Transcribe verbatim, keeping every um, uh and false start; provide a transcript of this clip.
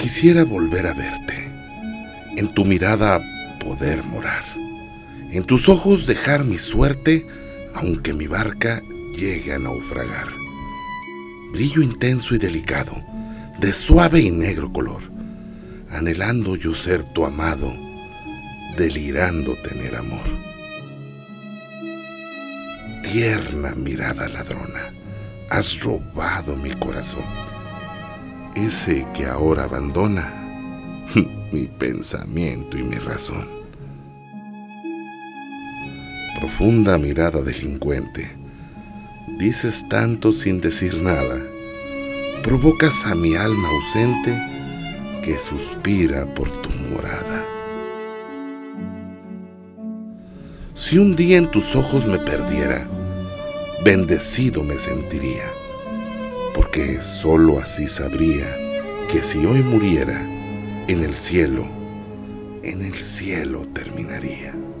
Quisiera volver a verte, en tu mirada poder morar, en tus ojos dejar mi suerte, aunque mi barca llegue a naufragar. Brillo intenso y delicado, de suave y negro color, anhelando yo ser tu amado, delirando tener amor. Tierna mirada ladrona, has robado mi corazón, ese que ahora abandona mi pensamiento y mi razón. Profunda mirada delincuente, dices tanto sin decir nada, provocas a mi alma ausente que suspira por tu morada. Si un día en tus ojos me perdiera, bendecido me sentiría, porque sólo así sabría que si hoy muriera, en el cielo, en el cielo terminaría.